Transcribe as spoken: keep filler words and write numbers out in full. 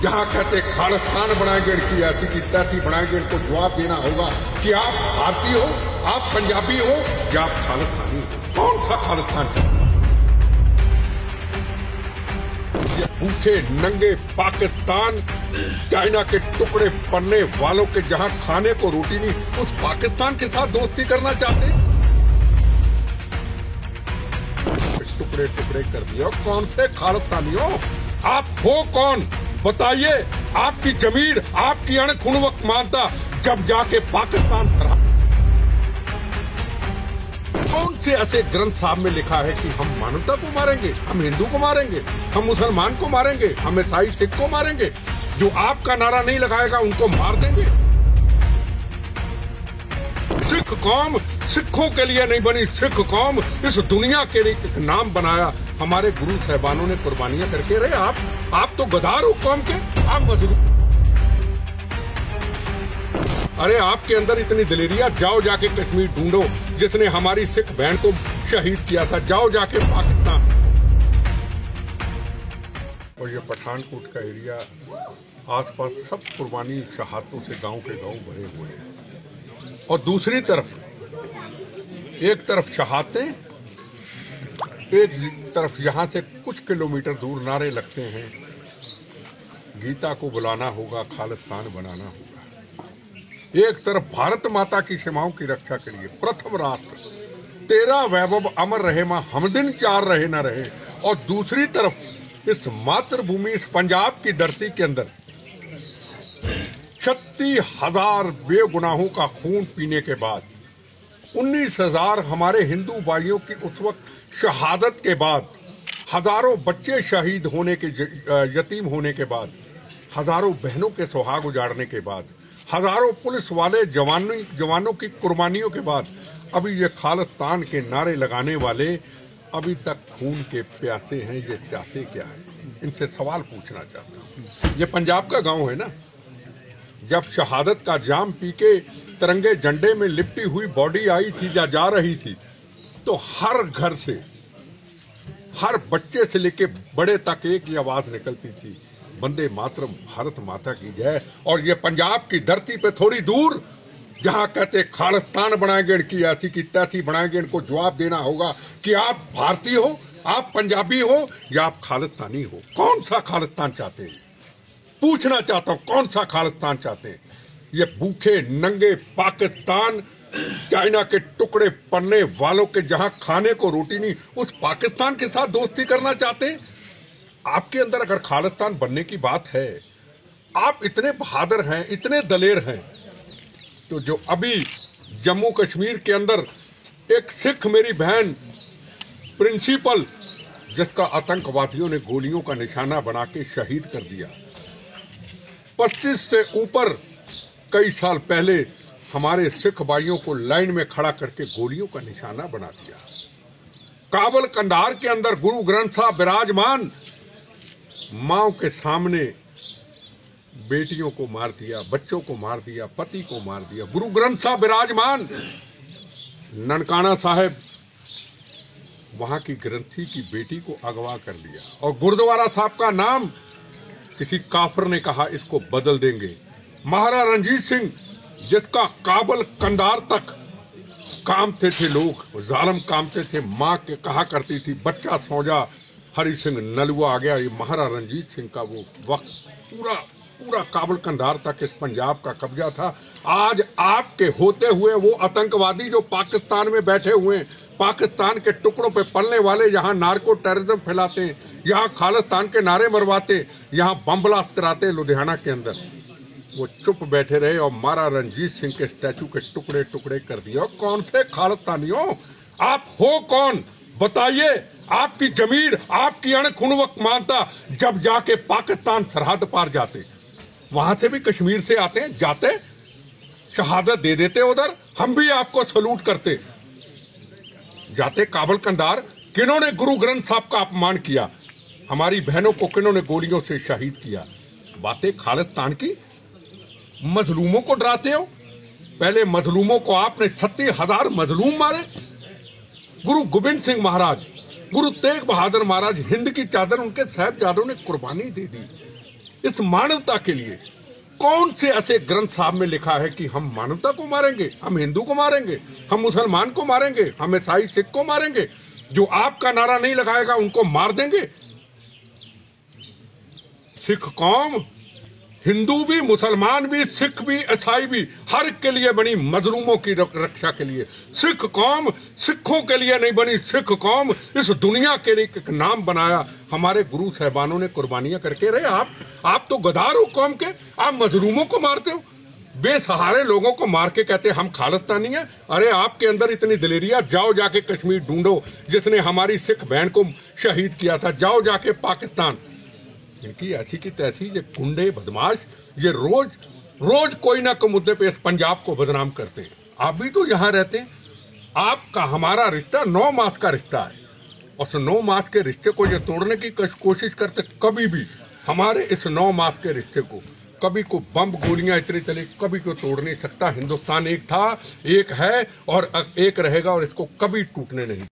जहां कहते खालिस्तान बनाएंगे, इनकी ऐसी की तैसी बनाएंगे, इनको जवाब देना होगा कि आप भारतीय हो, आप पंजाबी हो या आप खालिस्तानी हो। कौन सा खालिस्तान? ये भूखे नंगे पाकिस्तान, चाइना के टुकड़े पड़ने वालों के जहां खाने को रोटी नहीं, उस पाकिस्तान के साथ दोस्ती करना चाहते, टुकड़े टुकड़े कर दिया। कौन से खालिस्तानी हो आप? हो कौन बताइए? आपकी जमीन, आपकी अणख उन वक्त मानता जब जाके पाकिस्तान हरा। कौन से ऐसे ग्रंथ साहब में लिखा है कि हम मानवता को मारेंगे, हम हिंदू को मारेंगे, हम मुसलमान को मारेंगे, हम ईसाई सिख को मारेंगे? जो आपका नारा नहीं लगाएगा उनको मार देंगे। सिख कौम सिखों के लिए नहीं बनी, सिख कौम इस दुनिया के लिए एक नाम बनाया। हमारे गुरु साहबानों ने कुर्बानियां करके रहे। आप आप तो गद्दार हो कौम के, आप मजलूम। अरे आपके अंदर इतनी दिलेरिया, जाओ जाके कश्मीर ढूंढो जिसने हमारी सिख बहन को शहीद किया था, जाओ जाके पाकिस्तान। और ये पठानकोट का एरिया, आसपास सब कुर्बानी शहादतों से गांव के गांव भरे हुए हैं। और दूसरी तरफ, एक तरफ शहादतें, एक तरफ यहां से कुछ किलोमीटर दूर नारे लगते हैं, गीता को बुलाना होगा, खालिस्तान बनाना होगा। एक तरफ भारत माता की सीमाओं की रक्षा के लिए प्रथम राष्ट्र, तेरा वैभव अमर रहे मां, हम दिन चार रहे न रहे। और दूसरी तरफ इस मातृभूमि, इस पंजाब की धरती के अंदर छत्तीस हजार बेगुनाहों का खून पीने के बाद, उन्नीस हजार हमारे हिंदू भाइयों की उस वक्त शहादत के बाद, हजारों बच्चे शहीद होने के, यतीम होने के बाद, हजारों बहनों के सुहाग उजाड़ने के बाद, हजारों पुलिस वाले जवानों जवानों की कुर्बानियों के बाद, अभी ये खालिस्तान के नारे लगाने वाले अभी तक खून के प्यासे हैं। ये चाहते क्या है? इनसे सवाल पूछना चाहता हूँ। ये पंजाब का गांव है ना, जब शहादत का जाम पी के तिरंगे झंडे में लिपटी हुई बॉडी आई थी या जा रही थी, तो हर घर से, हर बच्चे से लेके बड़े तक एक ही आवाज निकलती थी, वंदे मातरम, भारत माता की जय। और ये पंजाब की धरती पे थोड़ी दूर, जहां कहते खालिस्तान बनाएंगे, इनकी ऐसी की तैसी बनाएंगे, इनको जवाब देना होगा कि आप भारतीय हो, आप पंजाबी हो या आप खालिस्तानी हो। कौन सा खालिस्तान चाहते हैं? पूछना चाहता हूं, कौन सा खालिस्तान चाहते हैं? ये भूखे नंगे पाकिस्तान, चाइना के टुकड़े पड़ने वालों के जहां खाने को रोटी नहीं, उस पाकिस्तान के साथ दोस्ती करना चाहते हैं? आपके अंदर अगर खालिस्तान बनने की बात है, आप इतने बहादुर हैं, इतने दलेर हैं, तो जो अभी जम्मू कश्मीर के अंदर एक सिख मेरी बहन प्रिंसिपल, जिसका आतंकवादियों ने गोलियों का निशाना बना के शहीद कर दिया, पच्चीस से ऊपर कई साल पहले हमारे सिख भाइयों को लाइन में खड़ा करके गोलियों का निशाना बना दिया। काबुल कंधार के अंदर गुरु ग्रंथ साहब विराजमान, माओ के सामने बेटियों को मार दिया, बच्चों को मार दिया, पति को मार दिया। गुरु ग्रंथ साहब विराजमान, ननकाना साहब वहां की ग्रंथी की बेटी को अगवा कर लिया, और गुरुद्वारा साहब का नाम किसी काफिर ने कहा इसको बदल देंगे। महाराजा रणजीत सिंह, जिसका काबुल कंधार तक कामते थे लोग, जालिम कामते थे, माँ के कहा करती थी बच्चा सो जा, हरि सिंह नलुआ आ गया। ये महाराजा रणजीत सिंह का वो वक्त, पूरा पूरा काबुल कंधार तक इस पंजाब का कब्जा था। आज आपके होते हुए वो आतंकवादी जो पाकिस्तान में बैठे हुए हैं, पाकिस्तान के टुकड़ों पे पलने वाले, यहाँ नार्को टेररिज्म फैलाते हैं, यहाँ खालिस्तान के नारे मरवाते, यहाँ बम ब्लास्ट कराते लुधियाना के अंदर, वो चुप बैठे रहे और महाराजा रणजीत सिंह के स्टैचू के टुकड़े टुकड़े कर दिया। कौन से खालिस्तानी हो आप? हो कौन बताइए? आपकी जमीन, आपकी अणख उन वक्त मानता जब जाके पाकिस्तान सरहद पार जाते, वहां से भी कश्मीर से आते, जाते शहादत दे देते उधर, हम भी आपको सलूट करते। जाते काबुल कंधार, किन्होंने गुरु ग्रंथ साहब का अपमान किया, हमारी बहनों को किन्होंने गोलियों से शहीद किया। बातें खालिस्तान की, मजलूमों को डराते हो। पहले मजलूमों को आपने छत्तीस हजार मजलूम मारे। गुरु गोविंद सिंह महाराज, गुरु तेग बहादुर महाराज, हिंद की चादर उनके साहिबजादों ने कुर्बानी दे दी। इस मानवता के लिए कौन से ऐसे ग्रंथ साहब में लिखा है कि हम मानवता को मारेंगे, हम हिंदू को मारेंगे, हम मुसलमान को मारेंगे, हम ईसाई सिख को मारेंगे, जो आपका नारा नहीं लगाएगा उनको मार देंगे? सिख कौम हिंदू भी, मुसलमान भी, सिख भी, ईसाई भी, हर के लिए बनी मजलूमों की रक्षा के लिए। सिख कौम सिखों के लिए नहीं बनी, सिख कौम इस दुनिया के लिए एक नाम बनाया। हमारे गुरु साहबानों ने कुर्बानियां करके रहे। आप आप तो गद्दार हो कौम के, आप मजलूमों को मारते हो, बेसहारे लोगों को मार के कहते हम खालिस्तानी हैं। अरे आपके अंदर इतनी दिलेरिया, जाओ जाके कश्मीर ढूंढो जिसने हमारी सिख बहन को शहीद किया था, जाओ जाके पाकिस्तान। इनकी ऐसी की तैसी ये गुंडे बदमाश ये रोज रोज कोई ना कोई मुद्दे पे इस पंजाब को बदनाम करते हैं। आप भी तो यहाँ रहते हैं, आपका हमारा रिश्ता नौ मास का रिश्ता है। उस नौ मास के रिश्ते को ये तोड़ने की कोशिश करते, कभी भी हमारे इस नौ मास के रिश्ते को कभी को बम गोलियां इतनी चली, कभी को तोड़ नहीं सकता। हिंदुस्तान एक था, एक है और एक रहेगा और इसको कभी टूटने नहीं।